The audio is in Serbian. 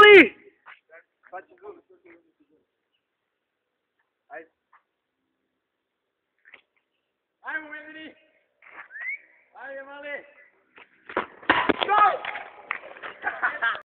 Mali! Wat je doen? Hij moet weer niet. Hij Mali. Go!